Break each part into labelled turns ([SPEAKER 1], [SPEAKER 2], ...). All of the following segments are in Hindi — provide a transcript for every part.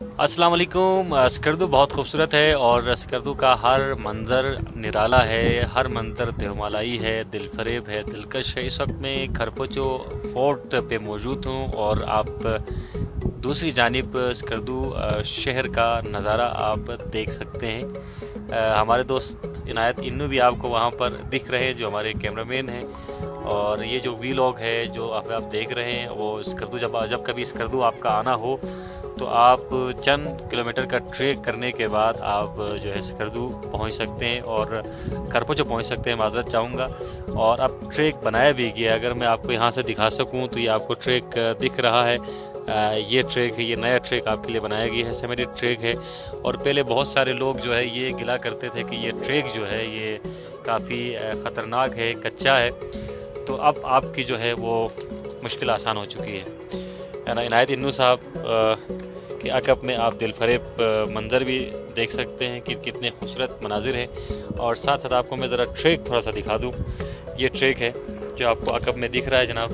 [SPEAKER 1] अस्सलाम वालेकुम। स्कर्दु बहुत खूबसूरत है और स्कर्दु का हर मंज़र निराला है, हर मंज़र देवमालाई है, दिलफरेब है, दिलकश है। इस वक्त मैं करपोचो फोर्ट पे मौजूद हूँ और आप दूसरी जानिब स्कर्दु शहर का नज़ारा आप देख सकते हैं। हमारे दोस्त इनायत इन्नू भी आपको वहाँ पर दिख रहे हैं, जो हमारे कैमरामैन हैं। और ये जो वीलॉग है जो आप देख रहे हैं वो स्कर्दु, जब कभी स्कर्दु आपका आना हो तो आप चंद किलोमीटर का ट्रेक करने के बाद आप जो है स्कर्दु पहुंच सकते हैं और करपोचो पहुंच सकते हैं। माज़रत चाहूँगा। और अब ट्रेक बनाया भी गया, अगर मैं आपको यहाँ से दिखा सकूँ तो ये आपको ट्रेक दिख रहा है। ये ट्रेक है, ये नया ट्रेक आपके लिए बनाया गया है, सेमेटिक ट्रेक है। और पहले बहुत सारे लोग जो है ये गिला करते थे कि ये ट्रेक जो है ये काफ़ी ख़तरनाक है, कच्चा है। तो अब आपकी जो है वो मुश्किल आसान हो चुकी है ना। इनायत इन्नू साहब के अकब में आप दिलफरेब मंज़र भी देख सकते हैं कि कितने खूबसूरत मनाजिर हैं। और साथ साथ आपको मैं ज़रा ट्रेक थोड़ा सा दिखा दूँ। ये ट्रेक है जो आपको अकब में दिख रहा है जनाब।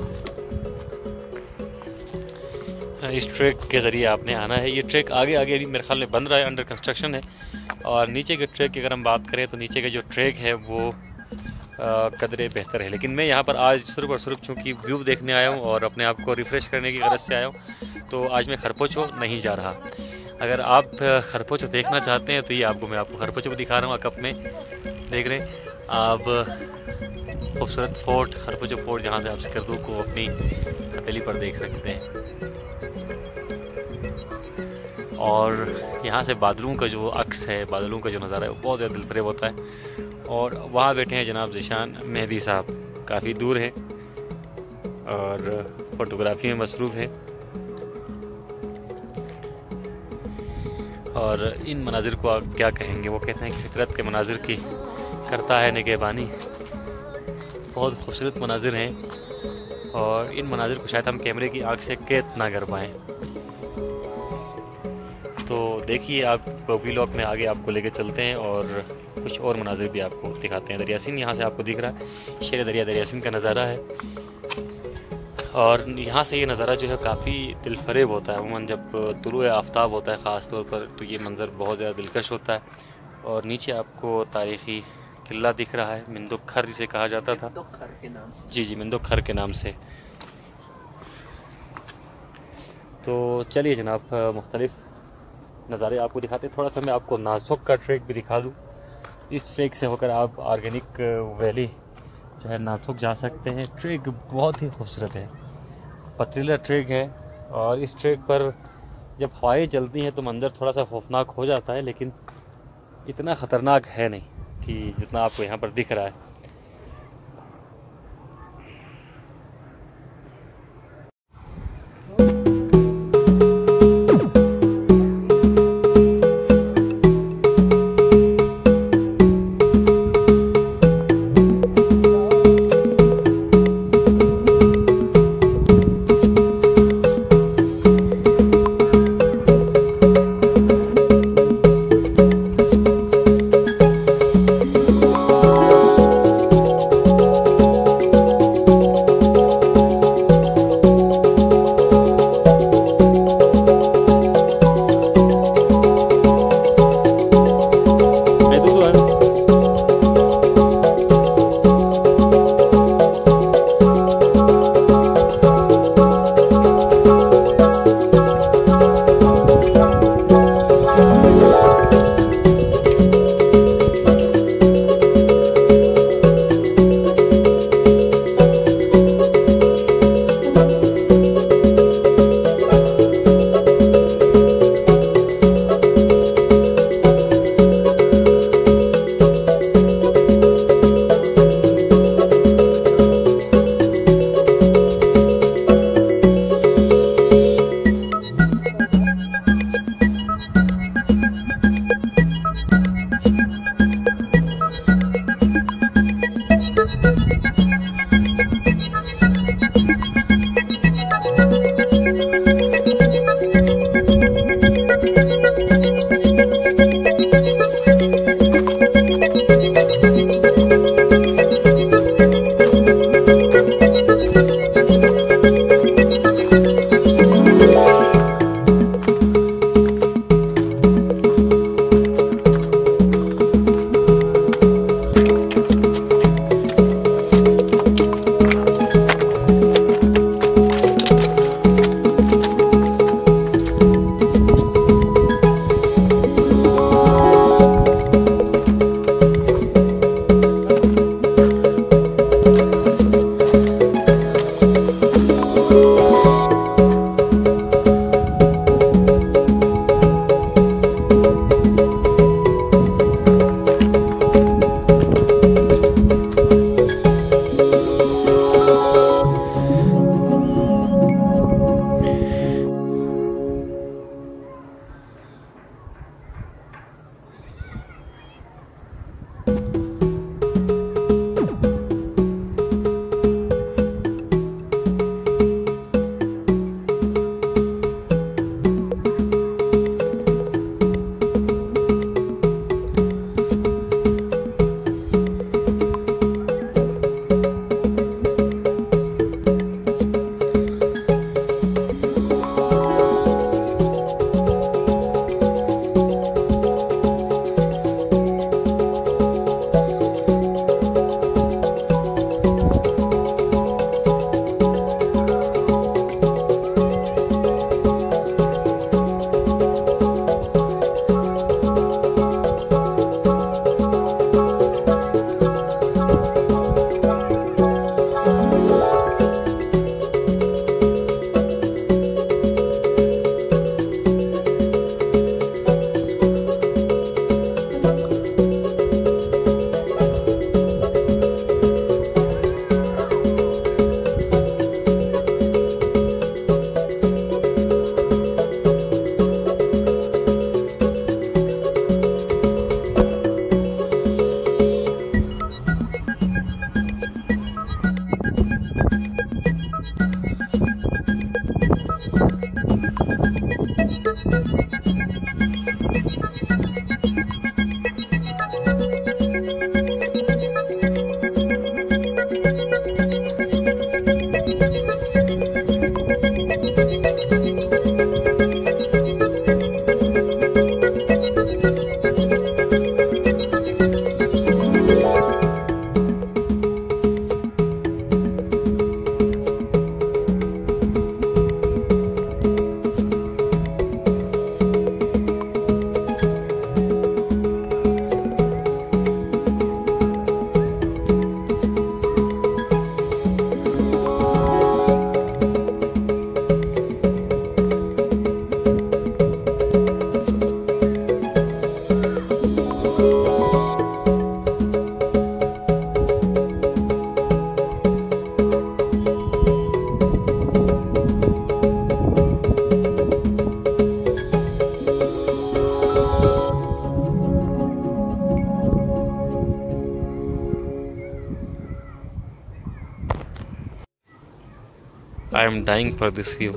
[SPEAKER 1] इस ट्रेक के ज़रिए आपने आना है। ये ट्रेक आगे अभी मेरे ख्याल में बन रहा है, अंडर कंस्ट्रक्शन है। और नीचे के ट्रेक की अगर हम बात करें तो नीचे के जो ट्रेक है वो कदरे बेहतर है। लेकिन मैं यहाँ पर आज सिर्फ और सिर्फ चूँकि व्यू देखने आया हूँ और अपने आप को रिफ़्रेश करने की गरज से आया हूँ, तो आज मैं करपोचो नहीं जा रहा। अगर आप करपोचो देखना चाहते हैं तो ये मैं आपको करपोचो दिखा रहा हूँ। अकब में देख रहे हैं आप खूबसूरत फोर्ट, करपोचो फोर्ट, जहाँ से आप स्कर्दु को अपनी हथेली पर देख सकते हैं। और यहाँ से बादलों का जो अक्स है, बादलों का जो नज़ारा है वो बहुत ज़्यादा दिलफरेब होता है। और वहाँ बैठे हैं जनाब ज़ीशान मेहदी साहब, काफ़ी दूर हैं और फ़ोटोग्राफी में मसरूफ़ हैं। और इन मनाजिर को आप क्या कहेंगे, वो कहते हैं कि फितरत के मनाजिर की करता है निगहबानी। बहुत खूबसूरत मनाजिर हैं और इन मनाजिर को शायद हम कैमरे की आँख से कैद ना कर पाएँ। तो देखिए आप वीलॉग में आगे आपको लेके चलते हैं और कुछ और मनाजिर भी आपको दिखाते हैं। दरियासिन यहाँ से आपको दिख रहा है, शेर दरियासिन का नज़ारा है। और यहाँ से ये नज़ारा जो है काफ़ी दिलफरेब होता है। अमूमन जब तुलुए आफ्ताब होता है ख़ास तौर पर तो ये मंज़र बहुत ज़्यादा दिलकश होता है। और नीचे आपको तारीख़ी किला दिख रहा है, मिंदुक खर जिसे कहा जाता था, जी मिंदुक खर के नाम से। तो चलिए जनाब मुख्तलिफ़ नज़ारे आपको दिखाते हैं। थोड़ा सा मैं आपको नासुक का ट्रेक भी दिखा दूँ। इस ट्रेक से होकर आप ऑर्गेनिक वैली जो है नासुक जा सकते हैं। ट्रेक बहुत ही खूबसूरत है, पथरीला ट्रेक है। और इस ट्रेक पर जब हवाएं चलती हैं तो मंज़र थोड़ा सा खौफनाक हो जाता है, लेकिन इतना ख़तरनाक है नहीं कि जितना आपको यहाँ पर दिख रहा है। I am dying for this view.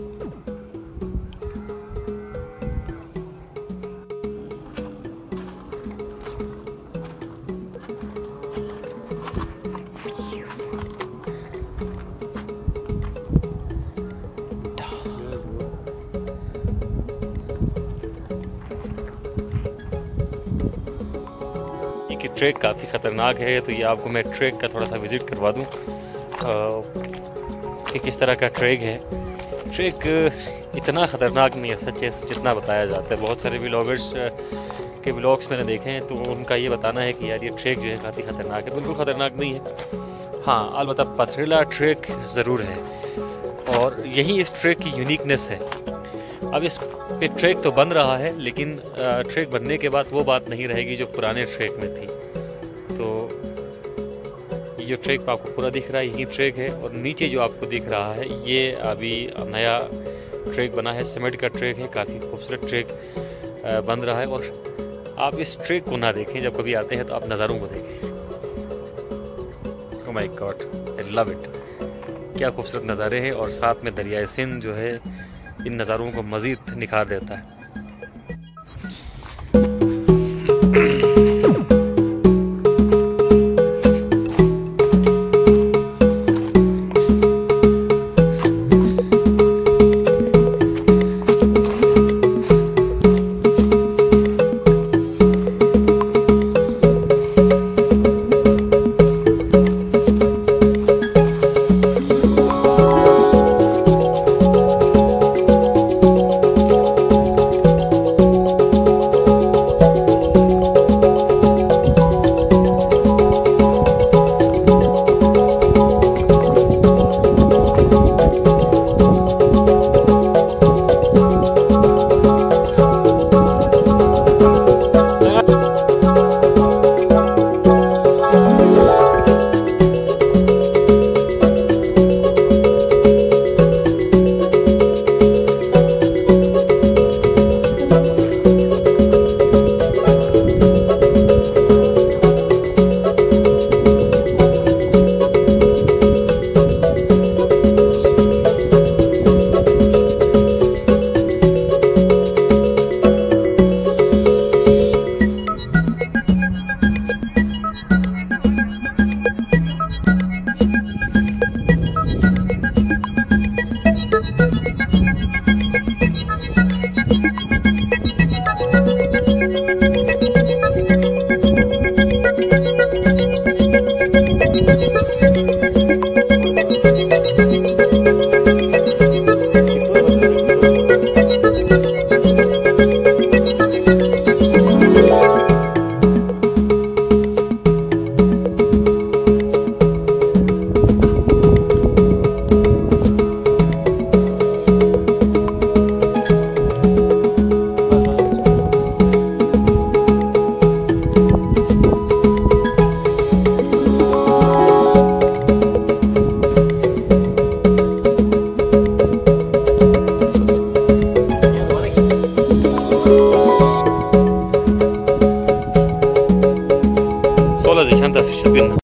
[SPEAKER 1] कि ट्रैक काफ़ी ख़तरनाक है, तो ये आपको मैं ट्रैक का थोड़ा सा विज़िट करवा दूँ कि किस तरह का ट्रैक है। ट्रैक इतना ख़तरनाक नहीं है सच जितना बताया जाता है। बहुत सारे व्लॉगर्स के व्लॉग्स मैंने देखे हैं, तो उनका ये बताना है कि यार ये ट्रैक जो है काफ़ी ख़तरनाक है। बिल्कुल ख़तरनाक नहीं है, हाँ अलबत्ता पथरीला ट्रैक ज़रूर है, और यही इस ट्रैक की यूनिकनेस है। अब इस पे ट्रैक तो बन रहा है, लेकिन ट्रैक बनने के बाद वो बात नहीं रहेगी जो पुराने ट्रैक में थी। तो ये जो ट्रैक आपको पूरा दिख रहा है यही ट्रैक है, और नीचे जो आपको दिख रहा है ये अभी नया ट्रैक बना है, सीमेंट का ट्रैक है, काफ़ी खूबसूरत ट्रैक बन रहा है। और आप इस ट्रैक को ना देखें, जब कभी आते हैं तो आप नज़ारों को देखें। Oh my god, I love it, क्या खूबसूरत नज़ारे हैं, और साथ में दरियाए सिंध जो है इन नज़ारों को मज़ीद निखार देता है।